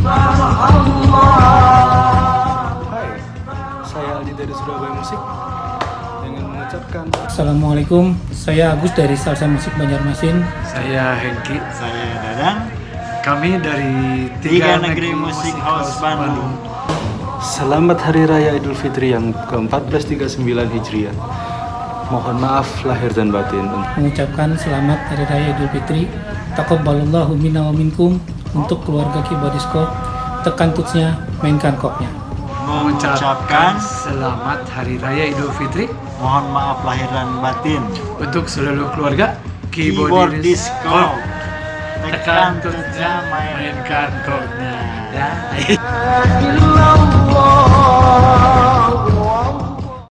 Hai, saya Aldi dari Surabaya Musik dengan mengucapkan Assalamualaikum, saya Agus dari Salsa Musik Banjarmasin. Saya Hengki. Saya Dadang. Kami dari Tiga Negeri Musik House Bandung. Selamat Hari Raya Idul Fitri yang ke-1439 Hijriah. Mohon maaf lahir dan batin. Mengucapkan selamat Hari Raya Idul Fitri. Taqabbalallahu minna wa minkum. Untuk keluarga Kibadisko, tekan tutsnya, mainkan koknya. Mengucapkan selamat Hari Raya Idul Fitri. mohon maaf lahir dan batin Untuk seluruh keluarga Keyboard Keyboardis Disco. Tekan tutnya, mainkan koknya. Ya. Illallah